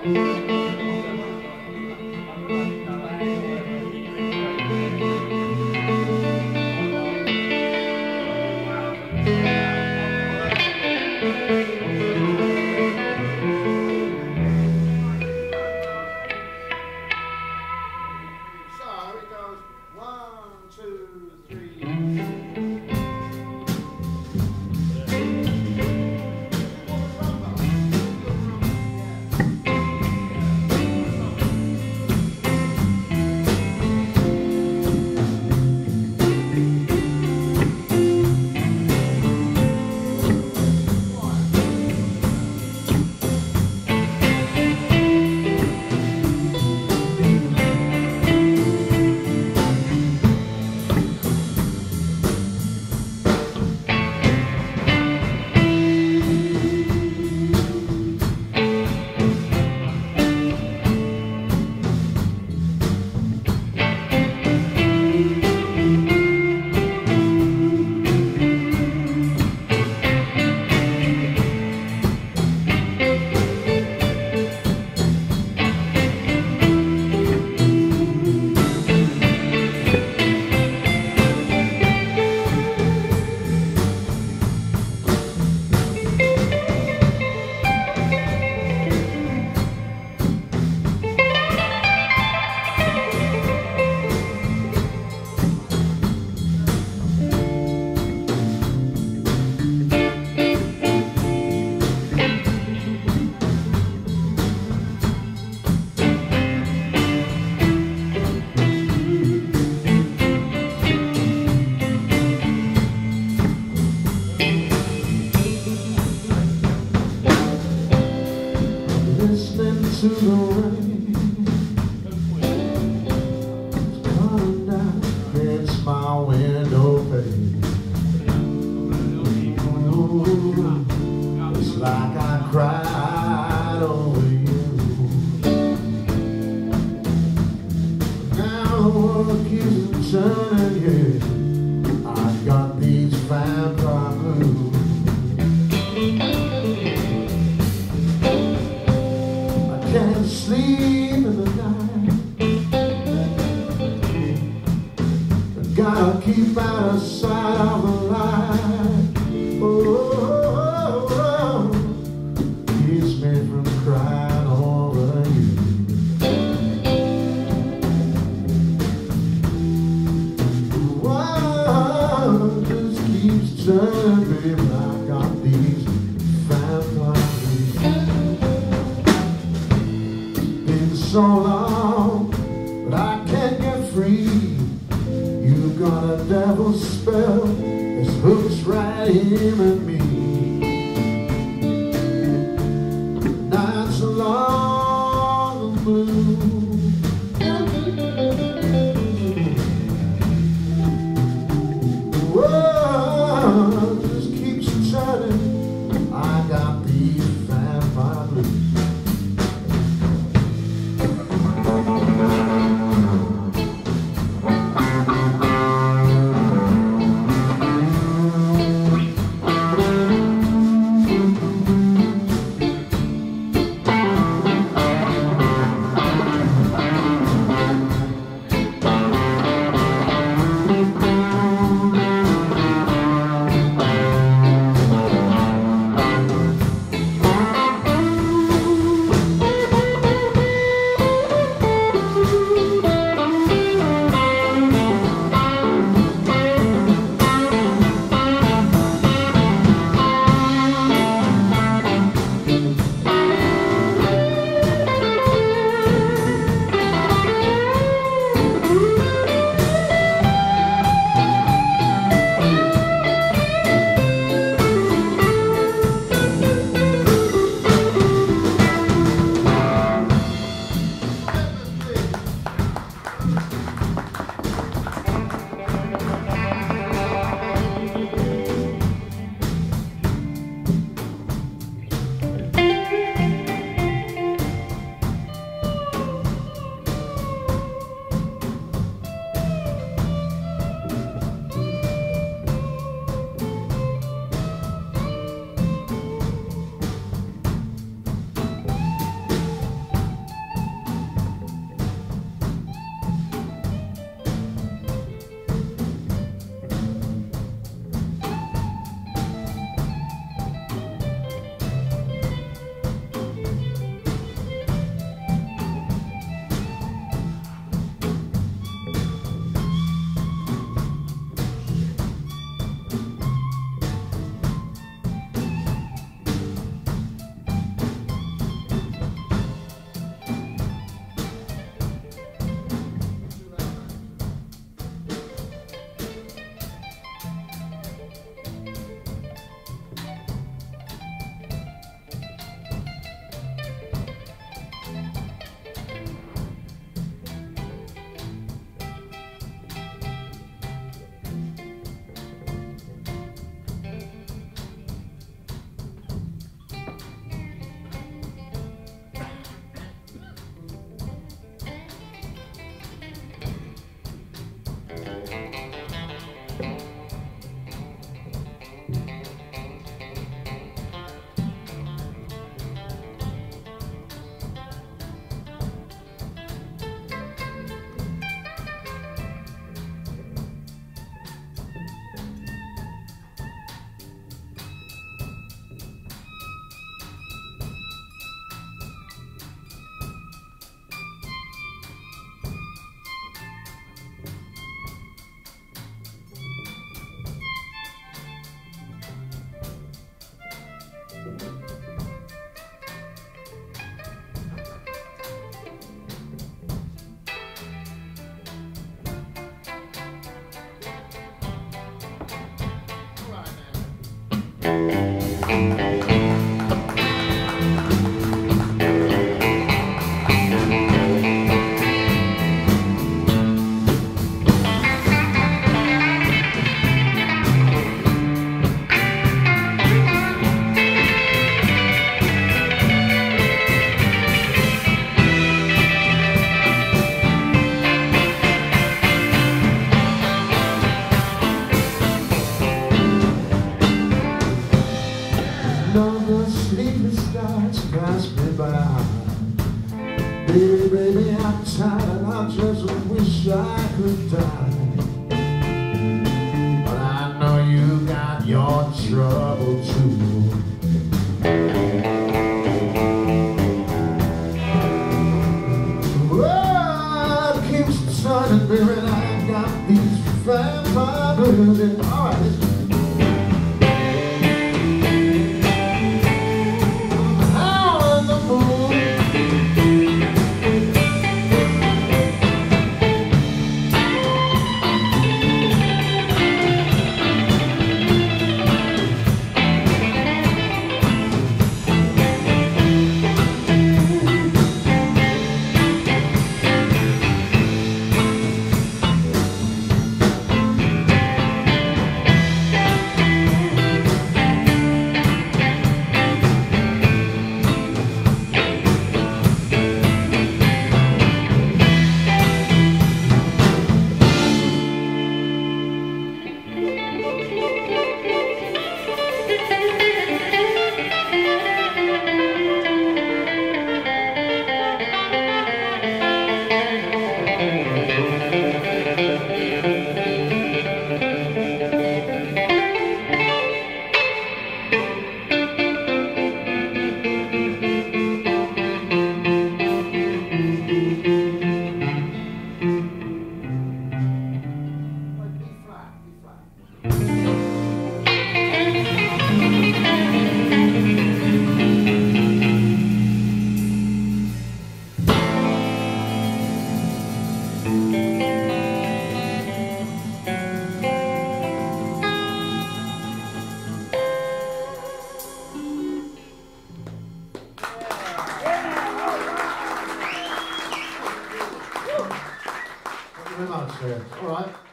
to the rain. It's coming down against my window pane. Ooh, it's like I cried over you. Now the world keeps turning here. I got these vampire blues. Can't sleep in the night. I gotta keep out of sight of the light. Oh, keeps me from crying over you. Whoa, just keeps turning, baby. I got these vampires. So long, but I can't get free. You got a devil spell that's hooked right in at me. Nights are long and blue. Whoa, just keeps turning. I got these vampire blues. Another sleepless night pass me by. Baby, baby, I'm tired and I just wish I could die. But I know you got your trouble too. World keeps turning me and I got these vampire blues. All right, listen. Very much, sir. All right.